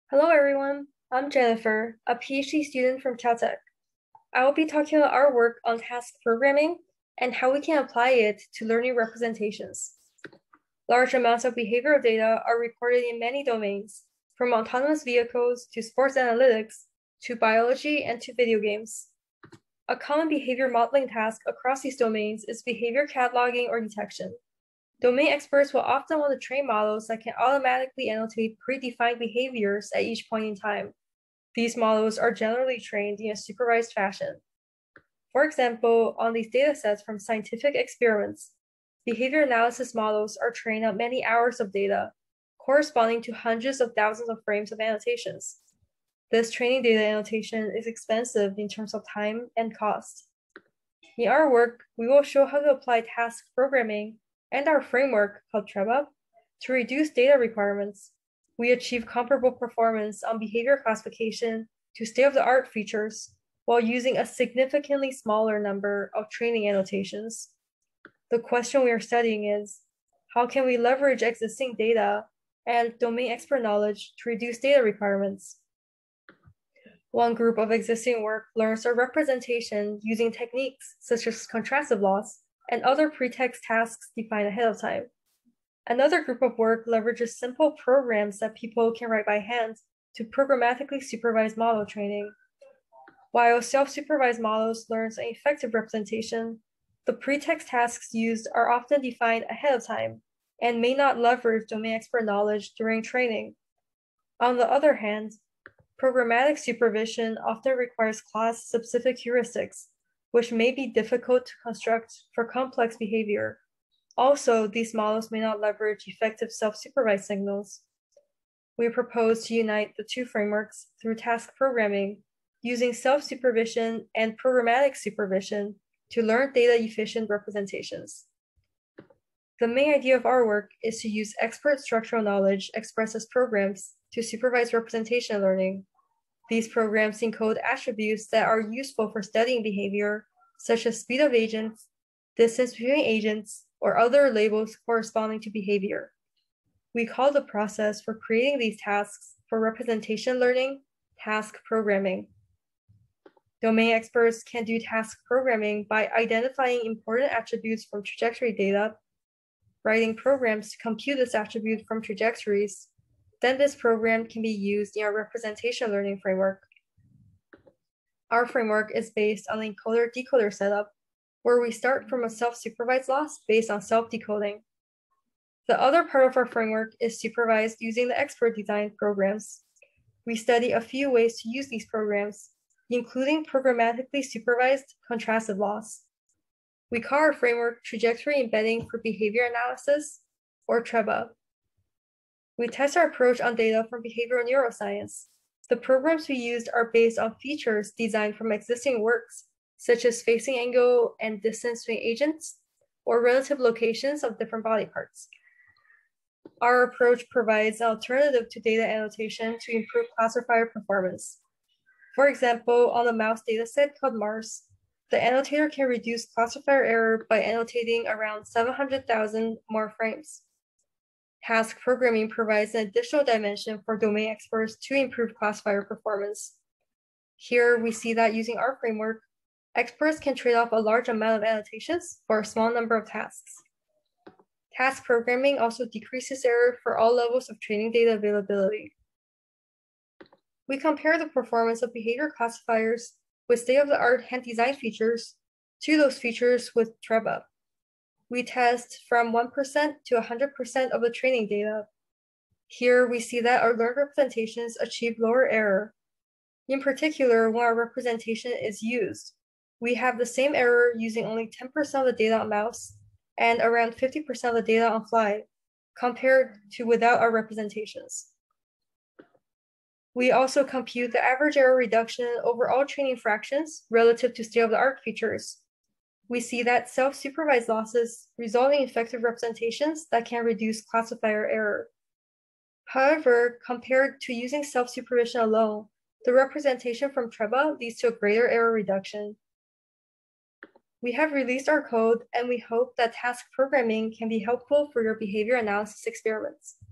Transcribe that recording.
Hello everyone, I'm Jennifer, a PhD student from Caltech. I will be talking about our work on task programming and how we can apply it to learning representations. Large amounts of behavioral data are recorded in many domains, from autonomous vehicles to sports analytics, to biology and to video games. A common behavior modeling task across these domains is behavior cataloging or detection. Domain experts will often want to train models that can automatically annotate predefined behaviors at each point in time. These models are generally trained in a supervised fashion. For example, on these datasets from scientific experiments, behavior analysis models are trained on many hours of data, corresponding to hundreds of thousands of frames of annotations. This training data annotation is expensive in terms of time and cost. In our work, we will show how to apply task programming and our framework called TREBA to reduce data requirements. We achieve comparable performance on behavior classification to state-of-the-art features while using a significantly smaller number of training annotations. The question we are studying is, how can we leverage existing data and domain expert knowledge to reduce data requirements? One group of existing work learns a representation using techniques such as contrastive loss and other pretext tasks defined ahead of time. Another group of work leverages simple programs that people can write by hand to programmatically supervise model training. While self-supervised models learn an effective representation, the pretext tasks used are often defined ahead of time and may not leverage domain expert knowledge during training. On the other hand, programmatic supervision often requires class-specific heuristics, which may be difficult to construct for complex behavior. Also, these models may not leverage effective self-supervised signals. We propose to unite the two frameworks through task programming, using self-supervision and programmatic supervision to learn data-efficient representations. The main idea of our work is to use expert structural knowledge expressed as programs to supervise representation learning. These programs encode attributes that are useful for studying behavior, such as speed of agents, distance between agents, or other labels corresponding to behavior. We call the process for creating these tasks for representation learning task programming. Domain experts can do task programming by identifying important attributes from trajectory data, writing programs to compute this attribute from trajectories. Then this program can be used in our representation learning framework. Our framework is based on the encoder-decoder setup, where we start from a self-supervised loss based on self-decoding. The other part of our framework is supervised using the expert-designed programs. We study a few ways to use these programs, including programmatically supervised contrastive loss. We call our framework trajectory embedding for behavior analysis, or TREBA. We test our approach on data from behavioral neuroscience. The programs we used are based on features designed from existing works, such as facing angle and distance between agents, or relative locations of different body parts. Our approach provides an alternative to data annotation to improve classifier performance. For example, on the mouse dataset called Mars, the annotator can reduce classifier error by annotating around 700,000 more frames. Task programming provides an additional dimension for domain experts to improve classifier performance. Here, we see that using our framework, experts can trade off a large amount of annotations for a small number of tasks. Task programming also decreases error for all levels of training data availability. We compare the performance of behavior classifiers with state-of-the-art hand-designed features to those features with TREBA. We test from 1% to 100% of the training data. Here, we see that our learned representations achieve lower error. In particular, when our representation is used, we have the same error using only 10% of the data on mouse and around 50% of the data on fly, compared to without our representations. We also compute the average error reduction over all training fractions relative to state-of-the-art features. We see that self-supervised losses result in effective representations that can reduce classifier error. However, compared to using self-supervision alone, the representation from TREBA leads to a greater error reduction. We have released our code, and we hope that task programming can be helpful for your behavior analysis experiments.